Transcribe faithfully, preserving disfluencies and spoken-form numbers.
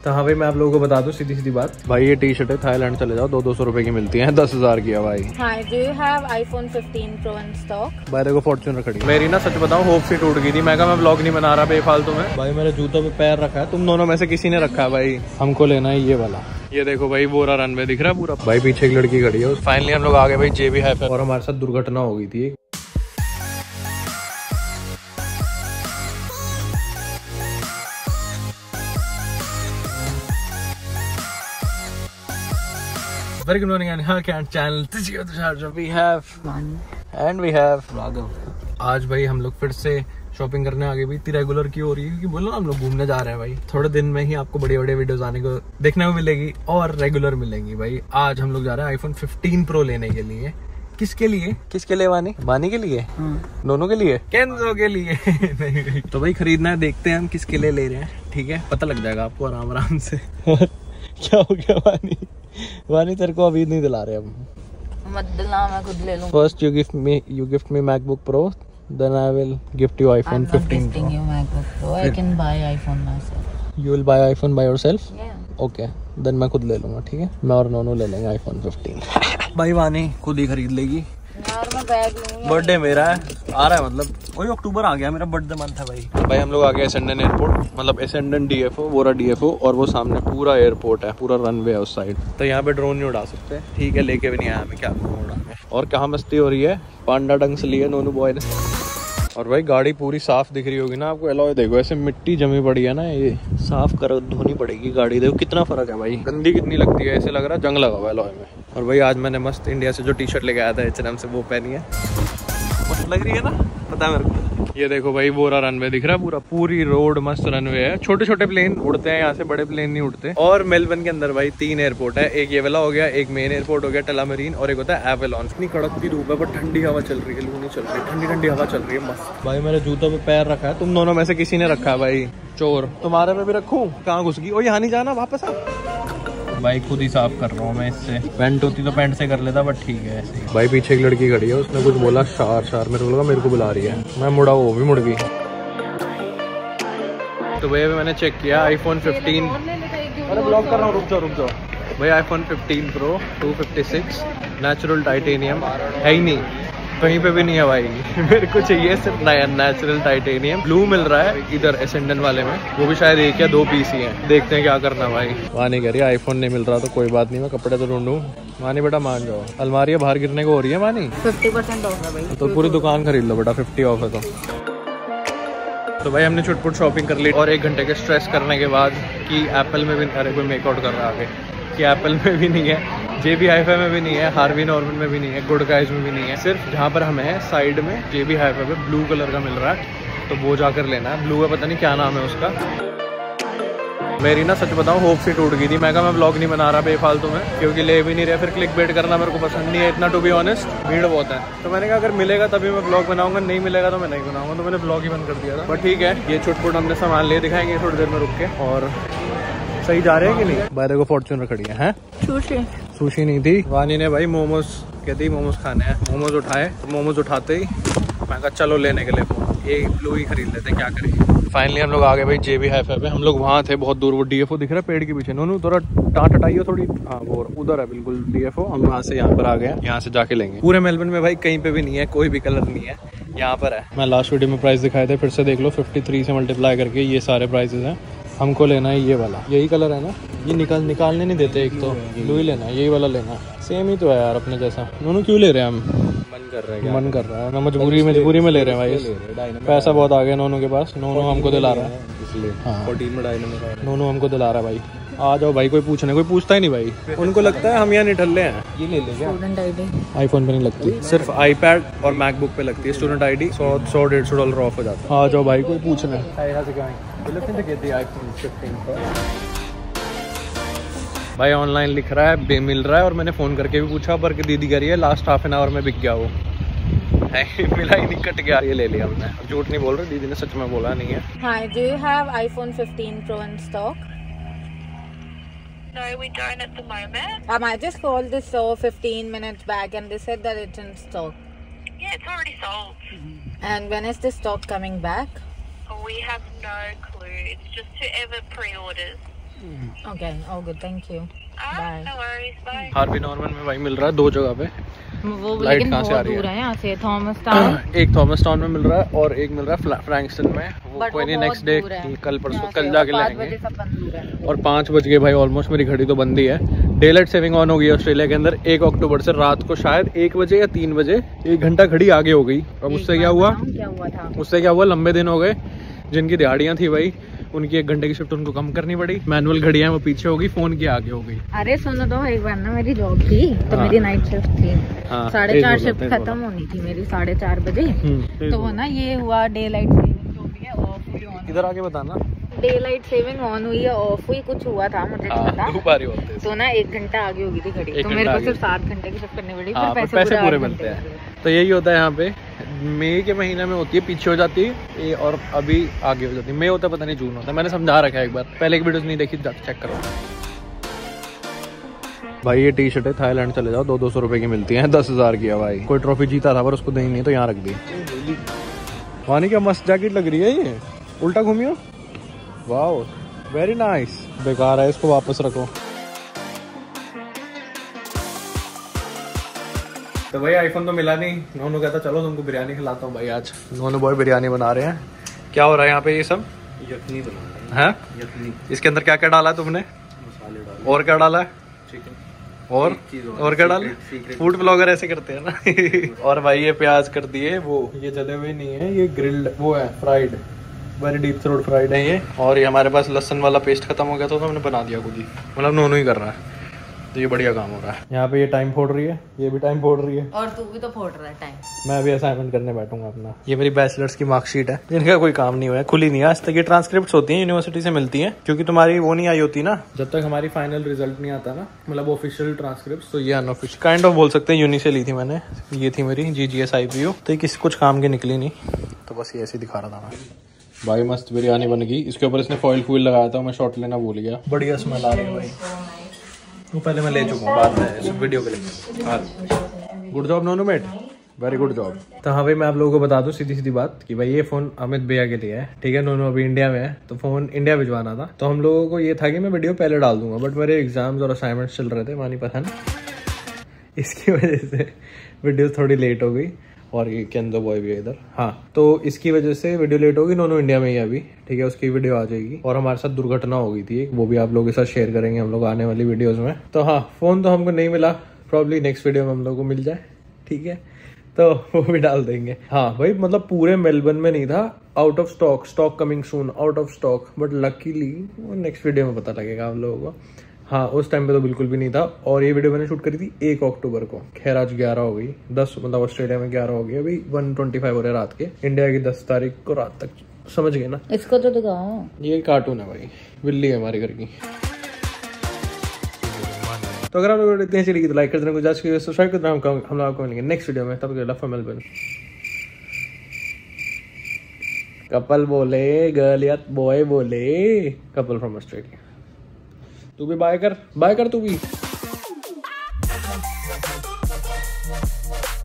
तो हाँ भाई मैं आप लोगों को बता दूं सीधी सीधी बात भाई, ये टी शर्ट है थाईलैंड चले जाओ दो दो सौ रुपए की मिलती है, दस हजार की है भाई। Hi, do you have iPhone fifteen Pro in stock? भाई देखो फॉर्च्यूनर खड़ी मेरी ना, सच बताऊं होप सी टूट गई थी। मैं कहा मैं ब्लॉग नहीं बना रहा बेफालतू में। भाई मेरे जूतों पे पैर रखा है, तुम दोनों में से किसी ने रखा है भाई। हमको लेना है ये वाला। ये देखो भाई बोरा रनवे दिख रहा है पूरा। भाई पीछे एक लड़की खड़ी है। फाइनली हम लोग आ गए भाई जेबी हाई पे, और हमारे साथ दुर्घटना हो गई थी। Very good morning and welcome channel. This is your channel. We have and we have Raghav. आज भाई हम लोग फिर से शॉपिंग करने आ गए भाई। इतनी रेगुलर क्यों हो रही है क्योंकि बोलो हम लोग घूमने जा रहे हैं भाई। थोड़े दिन में ही आपको बड़े बड़े वीडियोस आने को देखने को मिलेगी और रेगुलर मिलेंगी भाई। आज हम लोग जा रहे हैं आईफोन फिफ्टीन प्रो लेने के लिए। किसके लिए किसके लिए वानी वानी के लिए दोनों के लिए केंजो के लिए तो भाई खरीदना है, देखते हैं हम किसके लिए ले रहे हैं। ठीक है, पता लग जाएगा आपको आराम आराम से। क्या हो गया वानी? वानी तेरे को अभी नहीं दिला रहे हम। मत दिला, मैं खुद ले लूं। First you gift me you gift me MacBook Pro, then I will gift you iPhone fifteen Pro. You MacBook Pro. I can buy iPhone myself. You will buy iPhone by yourself? Yeah. Okay, then मैं खुद ले लूंगा। ठीक है, मैं और नोनू ले लेंगे आईफोन फिफ्टीन। भाई वानी खुद ही खरीद लेगी यार, मैं बैग लूंगी। बर्थडे मेरा है, आ रहा है मतलब वही अक्टूबर आ गया, मेरा बर्थडे मंथ है भाई। भाई हम लोग आ गए एसेंडन एयरपोर्ट, मतलब एसेंडन डीएफओ, बोरा डीएफओ, और वो सामने पूरा एयरपोर्ट है, पूरा रनवे है उस साइड। तो यहाँ पे ड्रोन नहीं उड़ा सकते। ठीक है, लेके भी नहीं आया मैं, क्या उड़ाने। और कहाँ मस्ती हो रही है, पांडा डंग से लिए नोनू बॉय ने। और भाई गाड़ी पूरी साफ दिख रही होगी ना आपको। एलॉय देखो, ऐसे मिट्टी जमी पड़ी है ना, ये साफ कर धोनी पड़ेगी गाड़ी। देखो कितना फर्क है भाई, गंदी कितनी लगती है, ऐसे लग रहा है जंग लगा हुआ एलॉय में। और भाई आज मैंने मस्त इंडिया से जो टी शर्ट लेके आया था एच एंड एम से, वो पहनी है, मस्त लग रही है ना, पता है मेरे को। ये देखो भाई बोरा रनवे दिख रहा है पूरा, पूरी रोड मस्त रनवे है। छोटे छोटे प्लेन उड़ते हैं यहाँ से, बड़े प्लेन नहीं उड़ते। और मेलबर्न के अंदर भाई तीन एयरपोर्ट है, एक ये वाला हो गया, एक मेन एयरपोर्ट हो गया टला मरीन, और एक होता है एवेलॉन। इतनी कड़कती धूप है पर ठंडी हवा चल रही है, लू नहीं चल रही, ठंडी ठंडी हवा चल रही है मस्त। भाई मेरे जूतों पे पैर रखा है, तुम दोनों में से किसी ने रखा है भाई। चोर, तुम्हारे में भी रखूं? कहाँ घुस गई? ओ यहाँ नहीं जाना, वापस आ। भाई खुद ही साफ कर रहा हूँ मैं इससे। पैंट होती तो पैंट से कर लेता, बट ठीक है ऐसे ही। भाई पीछे एक लड़की खड़ी है, उसने कुछ बोला शार शार, मेरे को लगा मेरे को बुला रही है। मैं मुड़ा, वो भी मुड़ गई। तो भैया मैंने चेक किया आईफोन फिफ्टीन, अरे ब्लॉक कर रहा हूँ, रुक जाओ रुक जाओ भाई। IPhone fifteen Pro two fifty six natural titanium है ही नहीं, कहीं पे भी नहीं है भाई। मेरे को चाहिए सिर्फ नेचुरल टाइटेनियम। ब्लू मिल रहा है इधर एसेंडन वाले में, वो भी शायद एक या दो पीस ही है। देखते हैं क्या करना भाई। वानी कह रही है आईफोन नहीं मिल रहा तो कोई बात नहीं, मैं कपड़े तो ढूंढूं। वानी बेटा मान जाओ, अलमारियाँ बाहर गिरने को हो रही है वानी। फिफ्टी परसेंट ऑफ है भाई, तो पूरी दुकान खरीद लो बेटा, फिफ्टी ऑफ है तो। तो भाई हमने छुटपुट शॉपिंग कर ली, और एक घंटे के स्ट्रेस करने के बाद कि एप्पल में भी, अरे कोई मेकआउट कर रहा है आगे, कि एप्पल में भी नहीं है, जेबी हाई-फाई में भी नहीं है, हार्वी नॉर्मन में भी नहीं है, गुड गाइज में भी नहीं है। सिर्फ जहाँ पर हमें है साइड में जेबी हाई-फाई पे ब्लू कलर का मिल रहा है, तो वो जाकर लेना है। ब्लू है, पता नहीं क्या नाम है उसका। मेरी ना सच बताऊं होप सी टूट गई थी। मैं कहा मैं ब्लॉग नहीं बना रहा बेफालतू में, क्योंकि ले भी नहीं रहा, फिर क्लिक बेट करना मेरे को पसंद नहीं है इतना, टू बी ऑनेस्ट। भीड़ बहुत है, तो मैंने कहा अगर मिलेगा तभी मैं ब्लॉग बनाऊंगा, नहीं मिलेगा तो मैं नहीं बनाऊंगा। तो मैंने ब्लॉग ही बंद कर दिया था। बट ठीक है, ये छुटपुट हमने सामान ले दिखाएंगे थोड़ी देर में रुक के। और सही जा रहे हैं कि नहीं? बाहर को फॉर्च्यूनर खड़ी है, हैं? सुशी सुशी नहीं थी। वानी ने भाई मोमोज कहती मोमोज खाने हैं, मोमोज उठाए, तो मोमोज उठाते ही मैं कहा चलो लेने के लिए फोन, ये ब्लू ही खरीद लेते, क्या करेंगे। फाइनली हम लोग आ गए भाई जेबी हाई-फाई पे। हम लोग वहाँ थे बहुत दूर, वो डीएफओ दिख रहा है पेड़ के पीछे। नोनू थोड़ा टाट हटाइए थोड़ी, हाँ वो उधर है बिल्कुल डीएफओ। हम वहाँ से यहाँ पर आ गए, यहाँ से जाके लेंगे। पूरे मेलबर्न में भाई कहीं पे भी नहीं है, कोई भी कलर नहीं है, यहाँ पर है। मैं लास्ट वीडियो में प्राइस दिखाए थे, फिर से देख लो, फिफ्टी थ्री से मल्टीप्लाई करके ये सारे प्राइसेस हैं। हमको लेना है ये वाला, यही कलर है ना, ये निकाल निकालने नहीं देते, एक तो ब्लू ही लेना है, यही वाला लेना है। सेम ही तो है यार अपने जैसा। नोनू क्यों ले रहे हैं हम? मन कर रहा है, मन कर रहा है ना, मजबूरी मजबूरी में ले रहे हैं भाई। पैसा बहुत आ गया नोनू के पास, नोनू हमको दिला रहा है इसलिए। हाँ नोनू हमको दिला रहा है भाई। आ जाओ भाई, कोई पूछने कोई पूछता ही नहीं भाई, उनको लगता है हम यहाँ निठल्ले हैं। ये ले लेंगे, आईफोन पे नहीं लगती, सिर्फ आईपैड और मैकबुक पे लगती है स्टूडेंट आईडी। सौ सौ डेढ़ सौ डॉलर ऑफ हो जाता है। आ जाओ भाई, कोई पूछना भाई। ऑनलाइन लिख रहा है बे मिल रहा है, और मैंने फोन करके भी पूछा, पर दीदी कह रही है लास्ट हाफ एन आवर में बिक गया वो। मिला ही नहीं, कट गया। ये ले लिया हमने, झूठ नहीं बोल रहे, दीदी ने सच में बोला नहीं है। Hi, do you have iPhone fifteen Pro in stock? No, we don't at the moment. Um, I just called this store fifteen minutes back and they said that it's in stock. Yeah, it's already sold. And when is the stock coming back? We have no clue. It's just whoever pre-orders. Okay, all good, thank you. Ah, Bye. no worries. Bye. Harvey Norman में भाई मिल रहा है दो जगह पे। वो light लेकिन कहाँ से आ बहुत रही है? दूर है यहाँ से, थॉमस टाउन। एक थॉमस टाउन में मिल रहा है और एक मिल रहा है फ्रैंकस्टन में। वो But कोई वो नहीं, बहुत नेक्स्ट डे दूर है कल परसों यहाँ कल से, जाके और पाँच लेंगे। बजे सब बंद दूर है। और पाँच बज गए भाई ऑलमोस्ट, मेरी घड़ी तो बंद ही है। डे लाइट सेविंग ऑन हो गई ऑस्ट्रेलिया के अंदर एक अक्टूबर से। रात को शायद एक बजे या तीन बजे एक घंटा घड़ी आगे हो गई। अब उससे एक क्या बार हुआ बताऊं क्या हुआ था? उससे क्या हुआ लंबे दिन हो गए। जिनकी दिहाड़ियाँ थी भाई उनकी एक घंटे की शिफ्ट उनको कम करनी पड़ी। मैनुअल घड़ियाँ वो पीछे हो गई, फोन की आगे हो गई। अरे सुनो तो, एक बार ना मेरी जॉब थी तो हाँ। मेरी नाइट शिफ्ट थी। हाँ, साढ़े तेज चार बोलो, शिफ्ट तेज खत्म बोलो। होनी थी मेरी साढ़े चार बजे। हम्म, तो वो ना ये हुआ डे लाइट सेविंग जो भी है ऑफ हुई ऑन। इधर आके बताना। डे लाइट सेविंग ऑन हुई है ऑफ हुई, कुछ हुआ था मुझे नहीं पता। दो बार ही होते हैं। तो ना एक घंटा आगे हो गई थी घड़ी, एक तो मेरे घंटा को आगे। सिर्फ सात घंटे की शिफ्ट करनी पड़ी। हाँ, फिर पर पैसे आठ पूरे घंटे मिलते के हैं। लिए। तो यही होता है यहाँ पे। मई के महीने में होती है पीछे हो जाती है ये, और अभी आगे हो जाती है। मई होता है पता नहीं जून होता है। मैंने समझा रखा है एक बार, पहले एक वीडियोस नहीं देखी, चेक करो भाई। ये टी शर्ट है, थाईलैंड चले जाओ दो दो सौ रुपए की मिलती है। दस हजार की है भाई। कोई ट्रॉफी जीता था पर उसको देनी नहीं तो यहाँ रख दी। वानी क्या मस्त जैकेट लग रही है ये। उल्टा घूमियो, वाह वेरी नाइस। बेकार है, इसको वापस रखो। तो भाई आईफोन तो मिला नहीं। नोनू कहता चलो तुमको बिरयानी खिलाता हूँ भाई। आज नोनू बॉय बिरयानी बना रहे हैं। क्या हो रहा है यहाँ पे? ये सब यखनी बना है। यखनी इसके अंदर क्या क्या डाला है तुमने? मसाले डाल और क्या डाला है? चिकन और चीज़ और और क्या डाला? secret- secret- फूड ब्लॉगर ऐसे करते हैं ना। और भाई ये प्याज कर दिए, वो ये जले हुए नहीं है, ये ग्रिल्ड वो है, fried, very deep throat fried है ये। और ये हमारे पास लहसुन वाला पेस्ट खत्म हो गया था तो हमने बना दिया खुद ही। मतलब नोनू ही कर रहा है, तो ये बढ़िया काम हो रहा है। यहाँ पे ये टाइम फोड़ रही है, ये भी टाइम फोड़ रही है, और तू भी तो फोड़ रहा है टाइम। मैं भी असाइनमेंट करने बैठूंगा अपना। ये मेरी बैचलर्स की मार्कशीट है जिनका कोई काम नहीं हुआ है, खुली नहीं है आज तक। ये ट्रांसक्रिप्ट होती है, यूनिवर्सिटी से मिलती है, क्योंकि तुम्हारी वो नहीं आई होती ना जब तक हमारी फाइनल रिजल्ट नहीं आता ना, मतलब ऑफिशियल ट्रांसक्रिप्ट। तो ये अनऑफिशियल काइंड ऑफ बोल सकते हैं, यूनि से ली थी मैंने। ये थी मेरी G G S I P U. तो ये किसी कुछ काम की निकली नहीं, तो बस ये ऐसे दिखा रहा था मैं। भाई मस्त बिरयानी बन गई। इसके ऊपर इसने फॉइल फूल लगाया था, मैं शॉट लेना भूल गया। बढ़िया स्मेल आ रही है भाई। वो पहले मैं ले चुका हूँ, बाद में इस वीडियो के लिए। Good job Nonu mate, very good job. तो हाँ भाई मैं आप लोगों को बता दूं सीधी सीधी बात कि भाई ये फोन अमित भैया के लिए है, ठीक है। नोनू अभी इंडिया में है तो फोन इंडिया भिजवाना था। तो हम लोगों को ये था कि मैं वीडियो पहले डाल दूंगा, बट मेरे एग्जाम्स और असाइनमेंट्स चल रहे थे, मानी पता ना, इसकी वजह से वीडियो थोड़ी लेट हो गई। और ये केंदो बॉय भी है इधर। हाँ, तो इसकी वजह से वीडियो लेट होगी। नोनू इंडिया में ही अभी, ठीक है, उसकी वीडियो आ जाएगी। और हमारे साथ दुर्घटना हो गई थी, वो भी आप लोगों के साथ शेयर करेंगे हम लोग आने वाली वीडियोस में। तो हाँ, फोन तो हमको नहीं मिला, प्रॉब्ली नेक्स्ट वीडियो में हम लोग को मिल जाए, ठीक है, तो वो भी डाल देंगे। हाँ भाई, मतलब पूरे मेलबर्न में नहीं था, out of stock, stock coming soon, out of stock, but luckily वो नेक्स्ट वीडियो में पता लगेगा आप लोगों को। हाँ, उस टाइम पे तो बिल्कुल भी नहीं था। और ये वीडियो मैंने शूट करी थी एक अक्टूबर को। खैर आज ग्यारह हो गई, दस मतलब ऑस्ट्रेलिया में ग्यारह हो गई, अभी वन ट्वेंटी फाइव हो रहे रात के। इंडिया की दस तारीख को रात तक, समझ गए ना। इसको तो दिखाओ, ये कार्टून है भाई, बिल्ली है हमारे घर की। तो अगर आप लोग इतनी अच्छी लगी तो लाइक कर देना, गुजारिश कीजिए, सब्सक्राइब कर देना। हम हम लोग आपको मिलेंगे नेक्स्ट वीडियो में, तब तक लव मेलबर्न। कपल बोले गर्ल या बॉय बोले, कपल फ्रॉम ऑस्ट्रेलिया। तू भी बाय कर, बाय कर तू भी।